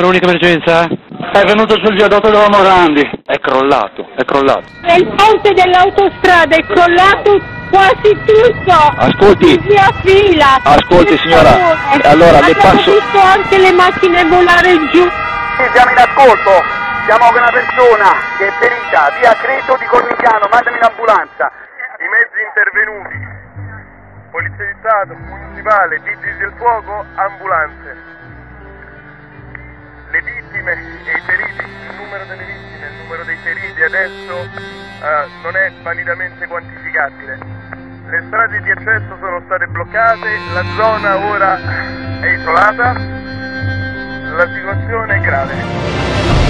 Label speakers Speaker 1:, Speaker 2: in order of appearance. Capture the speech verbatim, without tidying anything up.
Speaker 1: unica emergenza?
Speaker 2: È venuto sul viadotto della Morandi. È crollato, è crollato.
Speaker 3: E il ponte dell'autostrada è crollato quasi tutto.
Speaker 2: Ascolti.
Speaker 3: In via fila.
Speaker 2: Ascolti signora, allora le passo...
Speaker 3: Abbiamo visto anche le macchine volare giù.
Speaker 4: Sì, siamo in ascolto, siamo con una persona che è ferita, via Creto di Cornigliano, mandami in ambulanza.
Speaker 5: I mezzi intervenuti, Polizia di Stato, Municipale, Vigili del Fuoco, ambulanze. Le vittime e i feriti, il numero delle vittime e il numero dei feriti adesso eh, non è validamente quantificabile. Le strade di accesso sono state bloccate, la zona ora è isolata, la situazione è grave.